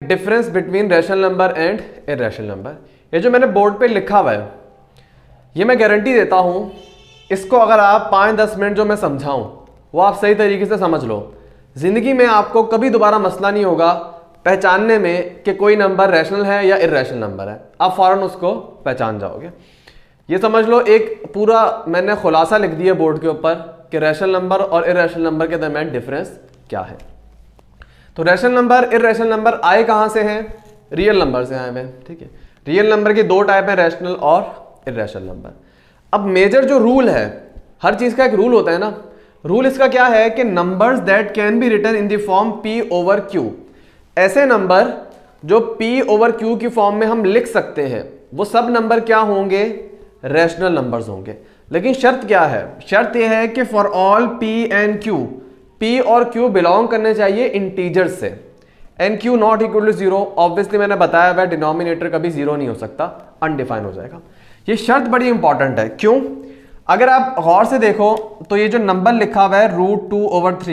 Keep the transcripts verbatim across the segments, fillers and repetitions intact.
Difference between rational number and irrational number. ये जो मैंने बोर्ड पे लिखा हुआ है, ये मैं गारंटी देता हूँ इसको अगर आप पाँच दस मिनट जो मैं समझाऊँ वो आप सही तरीके से समझ लो, ज़िंदगी में आपको कभी दोबारा मसला नहीं होगा पहचानने में कि कोई नंबर रैशनल है या इर्रेशनल नंबर है। आप फ़ौरन उसको पहचान जाओगे। ये समझ लो एक पूरा मैंने खुलासा लिख दिया बोर्ड के ऊपर कि रैशनल नंबर और इर्रेशनल नंबर के दरमियान डिफरेंस क्या है। तो रैशनल नंबर इर्रेशनल नंबर आए कहाँ से हैं? रियल नंबर से आए हुए हैं। ठीक है, रियल नंबर के दो टाइप हैं, रैशनल और इर्रेशनल नंबर। अब मेजर जो रूल है, हर चीज़ का एक रूल होता है ना, रूल इसका क्या है कि numbers that can be written in the form p over q, ऐसे नंबर जो पी ओवर क्यू की फॉर्म में हम लिख सकते हैं वो सब नंबर क्या होंगे? रैशनल नंबर्स होंगे। लेकिन शर्त क्या है? शर्त यह है कि for all p and q, p और क्यू बिलोंग करने चाहिए इंटीजर्स से, and q not equal to zero. Obviously मैंने बताया हुआ डिनोमिनेटर कभी जीरो नहीं हो सकता, अनडिफाइन हो जाएगा। ये शर्त बड़ी इंपॉर्टेंट है। क्यों? अगर आप गौर से देखो तो ये जो नंबर लिखा हुआ है रूट टू ओवर थ्री,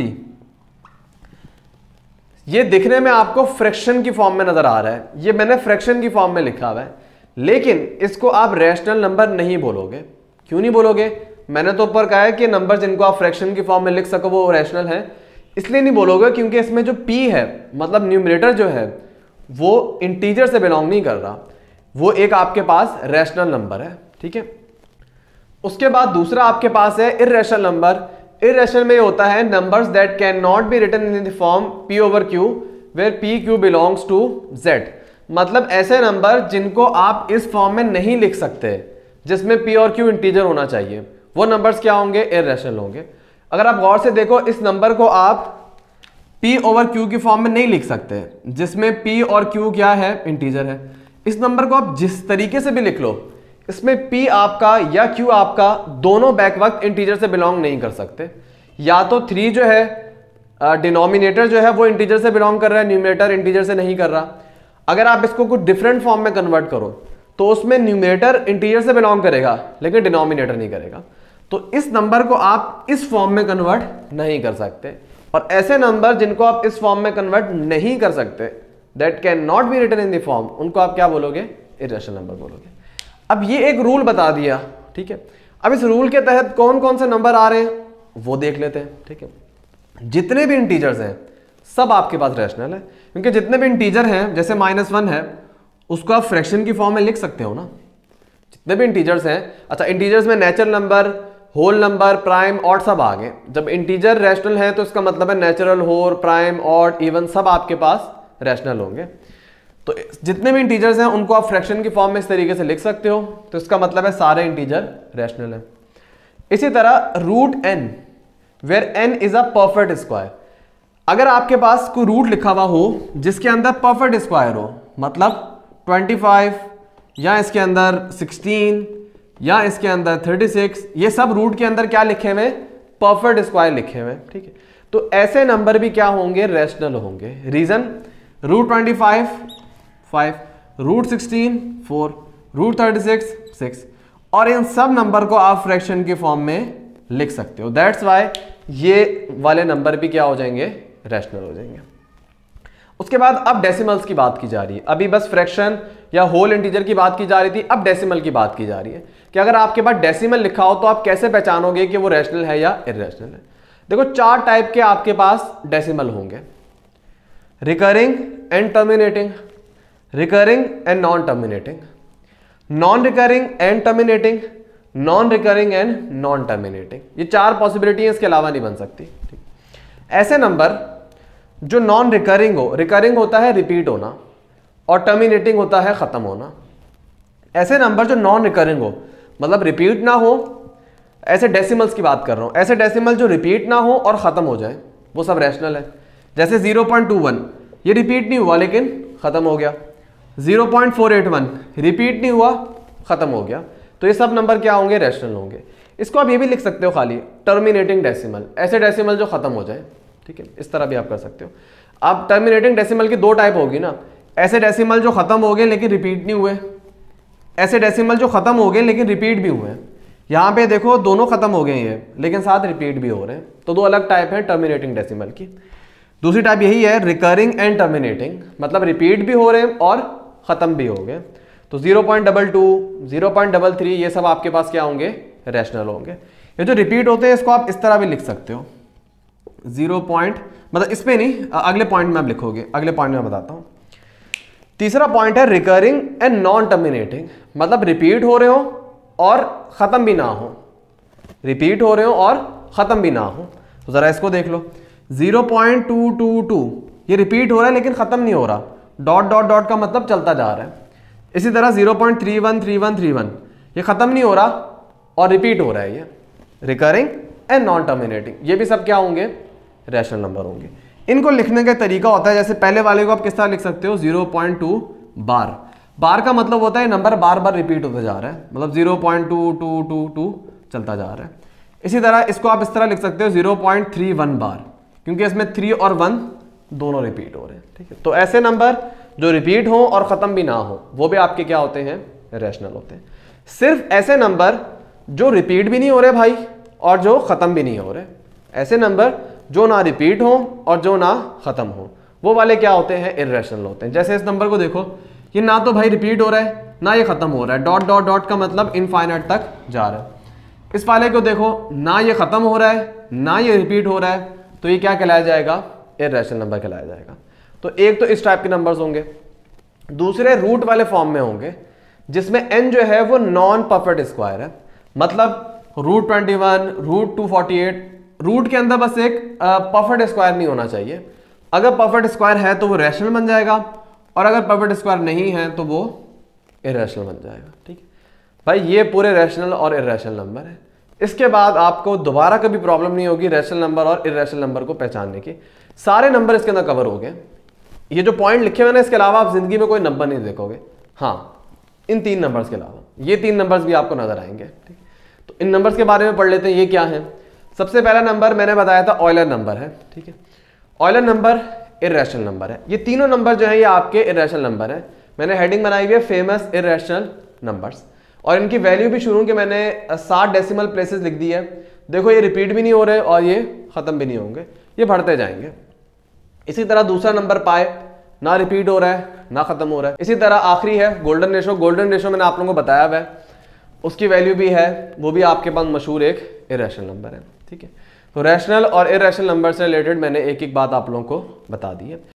ये दिखने में आपको फ्रैक्शन की फॉर्म में नजर आ रहा है, ये मैंने फ्रैक्शन की फॉर्म में लिखा हुआ है, लेकिन इसको आप रैशनल नंबर नहीं बोलोगे। क्यों नहीं बोलोगे? मैंने तो ऊपर कहा है कि नंबर जिनको आप फ्रैक्शन की फॉर्म में लिख सको वो रैशनल है, इसलिए नहीं बोलोगे क्योंकि इसमें जो p है, मतलब न्यूमरेटर जो है वो इंटीजर से बिलोंग नहीं कर रहा, वो एक आपके पास रैशनल नंबर है। ठीक है, उसके बाद दूसरा आपके पास है इर्रेशनल नंबर। इर्रेशनल में होता है numbers that can not be written in the form p over q where p q belongs to z, मतलब ऐसे नंबर जिनको आप इस फॉर्म में नहीं लिख सकते जिसमें p और q इंटीजर होना चाहिए, वो नंबर्स क्या होंगे? इर्रेशनल होंगे। अगर आप गौर से देखो इस नंबर को आप p ओवर q की फॉर्म में नहीं लिख सकते जिसमें p और q क्या है? इंटीजर है। इस नंबर को आप जिस तरीके से भी लिख लो, इसमें p आपका या q आपका दोनों बैक वक्त इंटीजर से बिलोंग नहीं कर सकते। या तो थ्री जो है डिनोमिनेटर जो है वो इंटीजर से बिलोंग कर रहा है, न्यूमरेटर इंटीजर से नहीं कर रहा। अगर आप इसको कुछ डिफरेंट फॉर्म में कन्वर्ट करो तो उसमें न्यूमरेटर इंटीजर से बिलोंग करेगा लेकिन डिनोमिनेटर नहीं करेगा। तो इस नंबर को आप इस फॉर्म में कन्वर्ट नहीं कर सकते, और ऐसे नंबर जिनको आप इस फॉर्म में कन्वर्ट नहीं कर सकते, that can not be written in the form, उनको आप क्या बोलोगे? इर्रेशनल नंबर बोलोगे। अब ये एक रूल बता दिया। ठीक है, अब इस रूल के तहत कौन कौन से नंबर आ रहे हैं वो देख लेते हैं। ठीक है, जितने भी इंटीजर्स हैं सब आपके पास रैशनल है, क्योंकि जितने भी इंटीजर हैं, जैसे माइनस वन है उसको आप फ्रैक्शन की फॉर्म में लिख सकते हो ना, जितने भी इंटीजर्स हैं। अच्छा, इंटीजर्स में natural number, whole number, prime, odd सब आ गए। जब इंटीजर रैशनल है तो इसका मतलब है natural, whole, prime, odd, even सब आपके पास रैशनल होंगे। तो जितने भी इंटीजर्स हैं उनको आप फ्रैक्शन की फॉर्म में इस तरीके से लिख सकते हो, तो इसका मतलब है सारे इंटीजर रैशनल है। इसी तरह root n where n is a perfect square, अगर आपके पास कोई रूट लिखा हुआ हो जिसके अंदर परफेक्ट स्क्वायर हो, मतलब पच्चीस या इसके अंदर सोलह या इसके अंदर छत्तीस, ये सब रूट के अंदर क्या लिखे हुए? परफेक्ट स्क्वायर लिखे हुए। ठीक है, तो ऐसे नंबर भी क्या होंगे? रैशनल होंगे। Reason, root twenty five five, root sixteen four, root thirty six six, और इन सब नंबर को आप फ्रैक्शन की फॉर्म में लिख सकते हो। दैट्स वाई ये वाले नंबर भी क्या हो जाएंगे? रैशनल हो जाएंगे। उसके बाद अब डेसिमल्स की बात की जा रही है। अभी बस फ्रैक्शन या होल इंटीजर की बात की जा रही थी, अब डेसिमल की बात की जा रही है कि अगर आपके पास डेसिमल लिखा हो तो आप कैसे पहचानोगे कि वो रैशनल है या इर्रेशनल है। देखो चार टाइप के आपके पास डेसिमल होंगे, recurring and terminating, recurring and non terminating, non recurring and terminating, non recurring and non terminating. ये चार पॉसिबिलिटी है, इसके अलावा नहीं बन सकती। ठीक, ऐसे नंबर जो नॉन रिकरिंग हो, रिकरिंग होता है रिपीट होना और टर्मिनेटिंग होता है खत्म होना। ऐसे नंबर जो नॉन रिकरिंग हो, मतलब रिपीट ना हो, ऐसे डेसिमल्स की बात कर रहा हूं, ऐसे डेसिमल जो रिपीट ना हो और खत्म हो जाए, वो सब रैशनल है। जैसे ज़ीरो पॉइंट टू वन, ये रिपीट नहीं हुआ लेकिन खत्म हो गया। Zero point four eight one repeat नहीं हुआ, खत्म हो गया, तो ये सब नंबर क्या होंगे? रैशनल होंगे। इसको आप ये भी लिख सकते हो खाली टर्मिनेटिंग डेसिमल, ऐसे डेसिमल जो खत्म हो जाए। ठीक है, इस तरह भी आप कर सकते हो। अब टर्मिनेटिंग डेसिमल की दो टाइप होगी ना, ऐसे डेसिमल जो खत्म हो गए लेकिन रिपीट नहीं हुए, ऐसे डेसिमल जो खत्म हो गए लेकिन रिपीट भी हुए। यहाँ पे देखो दोनों खत्म हो गए हैं लेकिन साथ रिपीट भी हो रहे हैं, तो दो अलग टाइप है टर्मिनेटिंग डेसिमल की। दूसरी टाइप यही है रिकरिंग एंड टर्मिनेटिंग, मतलब रिपीट भी हो रहे हैं और खत्म भी हो गए। तो zero point double two, zero point double three ये सब आपके पास क्या होंगे, रैशनल होंगे। ये जो रिपीट होते हैं इसको आप इस तरह भी लिख सकते हो, जीरो पॉइंट मतलब इसमें नहीं, अगले पॉइंट में आप लिखोगे, अगले पॉइंट में बताता हूं। तीसरा पॉइंट है रिकरिंग एंड नॉन टर्मिनेटिंग, मतलब रिपीट हो रहे हो और खत्म भी ना हो, रिपीट हो रहे हो और खत्म भी ना हो। तो जरा इसको देख लो, zero point two two two ये रिपीट हो रहा है लेकिन खत्म नहीं हो रहा, डॉट डॉट डॉट का मतलब चलता जा रहा है। इसी तरह zero point three one three one three one ये खत्म नहीं हो रहा और रिपीट हो रहा है, ये रिकरिंग एंड नॉन टर्मिनेटिंग, ये भी सब क्या होंगे, रैशनल नंबर होंगे। इनको लिखने का तरीका होता है, जैसे पहले वाले को आप किस तरह लिख सकते हो, zero point two bar, bar का मतलब होता है नंबर बार बार रिपीट होता जा रहा है, मतलब zero point two two two two चलता जा रहा है। इसी तरह इसको आप इस तरह लिख सकते हो zero point three one bar, क्योंकि इसमें थ्री और वन दोनों रिपीट हो रहे हैं, ठीक है। तो ऐसे नंबर जो रिपीट हो और खत्म भी ना हो वो भी आपके क्या होते हैं, रैशनल होते हैं। सिर्फ ऐसे नंबर जो रिपीट भी नहीं हो रहे भाई और जो खत्म भी नहीं हो रहे, ऐसे नंबर जो ना रिपीट हो और जो ना खत्म हो, वो वाले क्या होते हैं, इर्रेशनल होते हैं। जैसे इस नंबर को देखो, ये ना तो भाई रिपीट हो रहा है ना ये खत्म हो रहा है, डॉट डॉट डॉट का मतलब इनफाइनाइट तक जा रहा है। इस वाले को देखो, ना ये खत्म हो रहा है ना ये रिपीट हो रहा है, तो ये क्या कहलाया जाएगा, इर्रेशनल नंबर कहलाया जाएगा। तो एक तो इस टाइप के नंबर्स होंगे, दूसरे रूट वाले फॉर्म में होंगे जिसमें n जो है वो नॉन परफेक्ट स्क्वायर है, मतलब root twenty one, root two forty eight, रूट के अंदर बस एक परफेक्ट स्क्वायर नहीं होना चाहिए। अगर परफेक्ट स्क्वायर है तो वो रैशनल बन जाएगा, और अगर परफेक्ट स्क्वायर नहीं है तो वो इरेशनल बन जाएगा, ठीक है भाई। ये पूरे रैशनल और इरेशनल नंबर है। इसके बाद आपको दोबारा कभी प्रॉब्लम नहीं होगी रैशनल नंबर और इरेशनल नंबर को पहचानने की, सारे नंबर इसके अंदर कवर हो गए। ये जो पॉइंट लिखे हुए ना, इसके अलावा आप जिंदगी में कोई नंबर नहीं देखोगे, हाँ इन तीन नंबर्स के अलावा, ये तीन नंबर्स भी आपको नजर आएंगे, ठीक। तो इन नंबर्स के बारे में पढ़ लेते हैं, ये क्या है। सबसे पहला नंबर मैंने बताया था ऑयलर नंबर है, ठीक है। ऑयलर नंबर इर्रेशनल नंबर है। ये तीनों नंबर जो है ये आपके इर्रेशनल नंबर है। मैंने हेडिंग बनाई हुई है फेमस इर्रेशनल नंबर्स, और इनकी वैल्यू भी शुरू के मैंने सात डेसिमल प्लेसेस लिख दी है। देखो ये रिपीट भी नहीं हो रहे और ये खत्म भी नहीं होंगे, ये बढ़ते जाएंगे। इसी तरह दूसरा नंबर पाए, ना रिपीट हो रहा है ना खत्म हो रहा है। इसी तरह आखिरी है गोल्डन रेशो। गोल्डन रेशो मैंने आप लोगों को बताया हुआ है, उसकी वैल्यू भी है, वो भी आपके पास मशहूर एक इरेशनल नंबर है, ठीक है। तो रैशनल और इरेशनल नंबर से रिलेटेड मैंने एक एक बात आप लोगों को बता दी है।